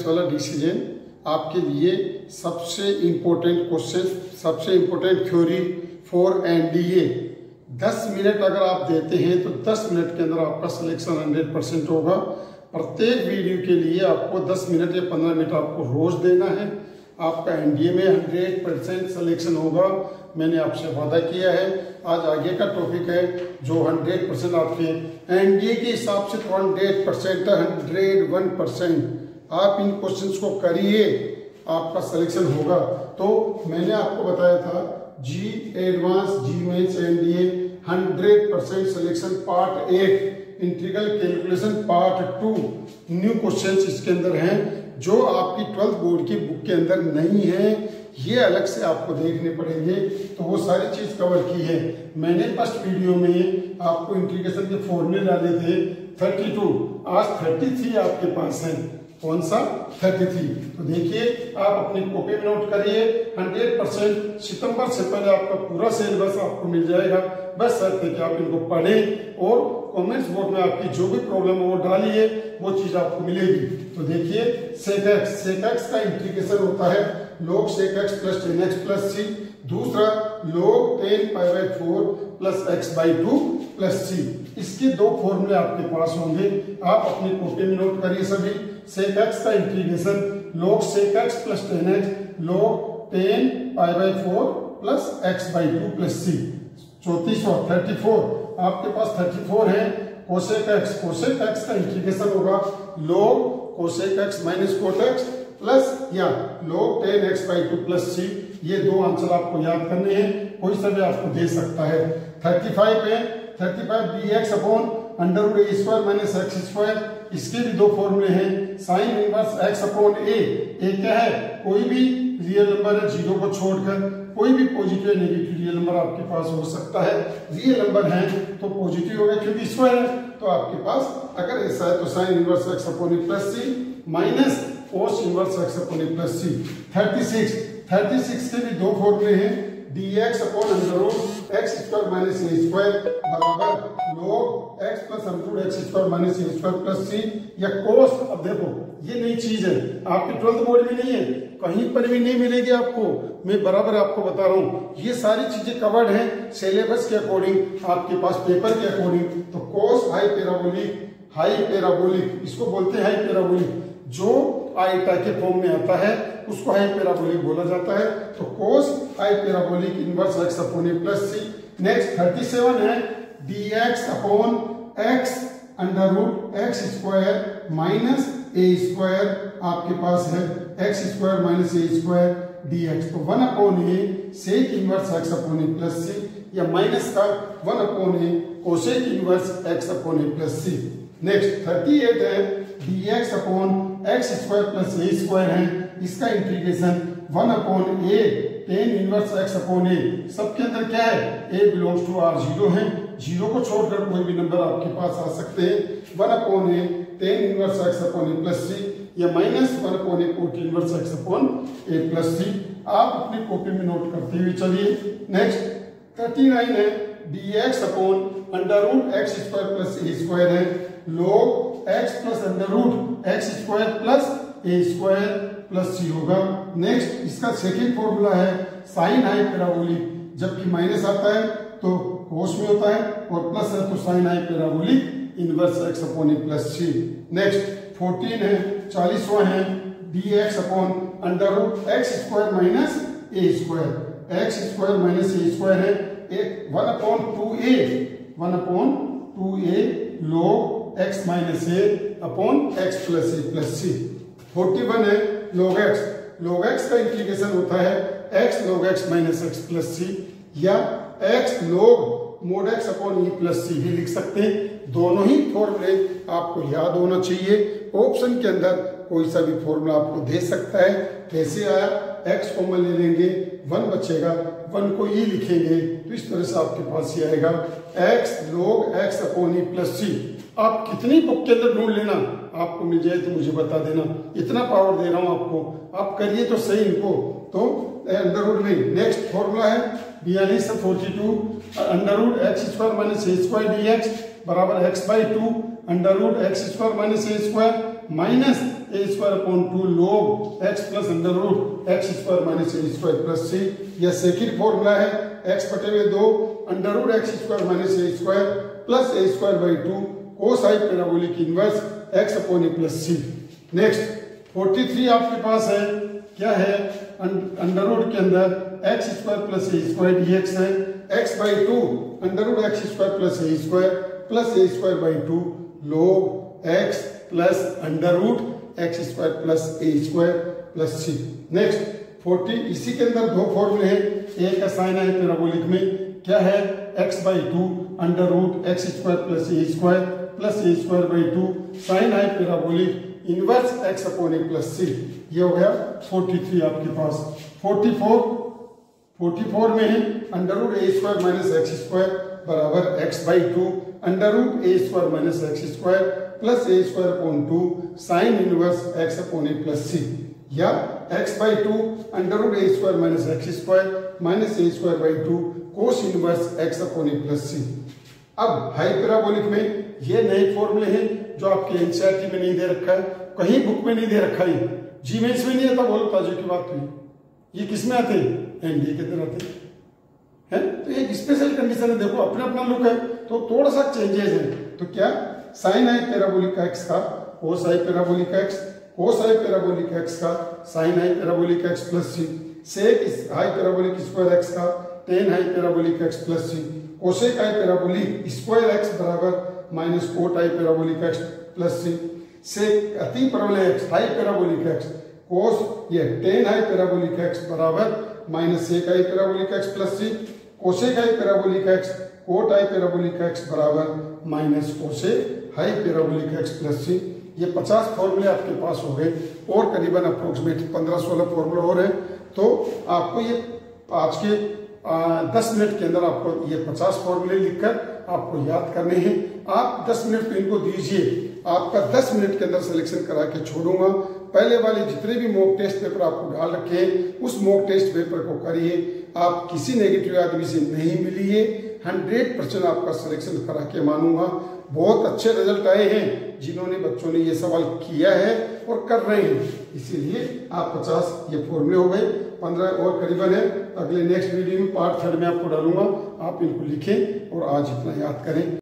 वाला डिसीजन आपके लिए सबसे इम्पोर्टेंट क्वेश्चन, सबसे important theory for NDA. 10 minute अगर आप देते हैं तो 10 मिनट के अंदर आपका सिलेक्शन 100% होगा। प्रत्येक वीडियो के लिए आपको 10 मिनट या 15 मिनट आपको रोज देना है। आपका एनडीए में 100% सिलेक्शन होगा, मैंने आपसे वादा किया है। आज आगे का टॉपिक है जो 100% आपके एनडीए के हिसाब से 100% 101%। आप इन क्वेश्चंस को करिए, आपका सिलेक्शन होगा। तो मैंने आपको बताया था JEE advance, JEE mains, NDA 100% selection part 8, integral calculation part 2। New questions इसके अंदर हैं जो आपकी 12th बोर्ड की बुक के अंदर नहीं है, ये अलग से आपको देखने पड़ेंगे। तो वो सारी चीज कवर की है मैंने फर्स्ट वीडियो में। आपको इंटीग्रेशन के फॉर्मूले डाले थे 32, आज 33 आपके पास है। कौन सा? 33। तो देखिए, आप अपनी कॉपी में नोट करिए। 100% सितंबर से पहले आपका पूरा सिलेबस आपको मिल जाएगा। बस शर्त है कि आप इनको पढ़ें और कमेंट्स बॉक्स में आपकी जो भी प्रॉब्लम है वो डालिए, वो चीज आपको मिलेगी। तो देखिए, सेक एक्स का इंटीग्रेशन होता है log sec x plus 10x plus c। दूसरा log 10π/4 plus x/2 plus c। इसके दो फॉर्मूले आपके पास होंगे, आप अपनी कॉपी में नोट करिए सभी। sec x का integration log sec x plus 10x log 10π/4 plus x/2 plus c। 34 आपके पास 34 है। cosec x का इंटीग्रेशन होगा log cosec x minus cot x plus या log 10x/2 प्लस c। ये दो आंसर आपको याद करने हैं, कोई सा भी आपको दे सकता है। 35 है, 35 dx upon √a² minus x²। इसके भी दो फॉर्मूले हैं, sine inverse x upon a। क्या है? कोई भी रियल नंबर है 0 को छोड़कर, कोई भी पॉजिटिव या नेगेटिव रियल नंबर आपके पास हो सकता है। रियल नंबर है तो पॉजिटिव होगा क्योंकि स्क्वायर है। तो आपके पास अगर ऐसा है तो sine inverse x upon a plus c minus cos inverse x upon a plus c। 36 के भी दो फॉर्मूले हैं, dx upon √x² minus a² बराबर log x plus √x² minus a² plus c या cos। अब देखो, ये नई चीज है, आपके 12th बोर्ड में नहीं है, कहीं पर भी नहीं मिलेगी आपको। मैं बराबर आपको बता रहा हूँ, ये सारी चीजें कवर्ड हैं सिलेबस के अकॉर्डिंग, आपके पास पेपर के अकॉर्डिंग। तो cos हाई पैराबोलिक, इसको बोलते हैं हाई पैराबोलिक। जो आयता के फॉर्म में आता है उसको हाई पैराबोलिक बोला जाता है। तो cos hyperbolic inverse x upon a plus c। Next 37 है, dx upon x √x² minus a² आपके पास है x² माइनस a² dx। तो 1 upon a sec inverse x upon a plus c या minus का 1 upon a cosec inverse x upon a plus c। Next 38 है, dx upon x² plus a² है। इसका integration 1 upon a tan inverse x upon a। सबके अंदर क्या है? a belongs to r0 है, 0 को छोड़कर कोई भी नंबर आपके पास आ सकते हैं। 1 upon a tan inverse x upon a plus c या minus 1 upon a cot inverse x upon a plus c। आप अपनी कॉपी में नोट करते हुए चलिए। नेक्स्ट 39 है, dx upon √x² plus a² है log x plus √x² plus a² plus c होगा। नेक्स्ट इसका सेकेंड फॉर्मूला है साइन हाई पैराबोलिक, जबकि माइनस आता है तो कोस में होता है और प्लस है तो sine hyperbolic inverse x upon a plus c। Next 14 है, 40वां है, dx upon √x² minus a²। x² minus a² है 1 अपॉन 2a log x minus a upon x plus a plus c। 41 है, log x का integration होता है x log x minus x plus c या x log mod x upon e plus c भी लिख सकते हैं। दोनों ही फॉर्मूले आपको याद होना चाहिए। ऑप्शन के अंदर कोई सा भी फॉर्मूला आपको दे सकता है। कैसे आया? x कॉमन ले लेंगे, 1 बचेगा, 1 को e लिखेंगे तो इस तरह से आपके पास ये आएगा x log x upon e plus c। आप कितनी बुक के अंदर ढूंढ लेना, आपको मिल जाए तो मुझे बता देना, इतना पावर दे रहा हूं आपको, आप करिए तो सही इनको। तो अंडर में नेक्स्ट फॉर्मूला है 42 से 42 √x² माइनस a² dx बराबर x/2 √x² माइनस a² माइनस ए square upon 2 log x plus under root x square minus ए स्क्वायर प्लस सी। यह सेकंड फॉर्मूला है, x बटे में 2 under root x square minus A square plus A square by 2 cos I parabolic inverse x upon A plus C. Next 43 आपके पास है, क्या है, under root के अंदर एक्स स्क्वायर प्लस ए स्क्वायर dx है, x by 2 under root x square plus A square by 2 log x plus under root x square plus A square plus C. Next 40 इसी के अंदर दो फॉर्मूले हैं, एक का साइन है पैराबोलिक में, क्या है, x by 2 under root x square plus A square by 2 sine hyperbolic inverse x upon A plus c. ये हो गया 43 आपके पास। 44 में है under root a square minus x square बराबर x by 2 under root a square minus x square plus A square upon 2 sine inverse x upon A plus c, या x by 2 under root a square minus x square minus A square by 2 cos inverse x upon A plus c. अब high parabolic में ये नए फॉर्मूले हैं जो आपके NCERT में नहीं दे रखा है, कहीं बुक में नहीं दे रखा है, जीमेंस में नहीं आता, बहुत ताजुब की बात हुई। ये किस में आते हैं, एनडीए के अंदर आते हैं। तो एक स्पेशल कंडीशन है, देखो अपना अपना लुक है तो थोड़ा सा चेंजेस है। तो क्या, साइन आई पैराबोलिक एक्स का कोस आई पैराबोलिक एक्स, कोस आई पैराबोलिक एक्स का sine hyperbolic x plus c, sec hyperbolic square x का tan hyperbolic x plus c, cosec hyperbolic square x बराबर minus cot hyperbolic x plus c, sec अति परवलय x hyperbolic x cos ये tan hyperbolic x बराबर minus sec hyperbolic x plus c, cosec hyperbolic x coat hyperbolic x बराबर minus cosec hyperbolic x plus c. ये 50 फॉर्मूले आपके पास हो गए और करीबन अप्रोक्सीमेट 15-16 फॉर्मूले और हैं। तो आपको ये आज के 10 मिनट के अंदर आपको ये 50 फॉर्मूले लिखकर आपको याद करने हैं। आप 10 मिनट तो इनको दीजिए, आपका 10 मिनट के अंदर सिलेक्शन करा के छोड़ूंगा। पहले वाले जितने भी मॉक टेस्ट पेपर आपको डाल रखे हैं उस मॉक टेस्ट पेपर को करिए। आप किसी नेगेटिव आदमी से नहीं मिलिए, 100% आपका सिलेक्शन करा के मानूंगा। बहुत अच्छे रिजल्ट आए हैं जिन्होंने बच्चों ने ये सवाल किया है और कर रहे हैं, इसीलिए आप 50 ये फॉर्मूले हो गए, 15 और करीबन है। अगले नेक्स्ट वीडियो में पार्ट 3 में आपको डालूंगा, आप इनको लिखें और आज इतना याद करें।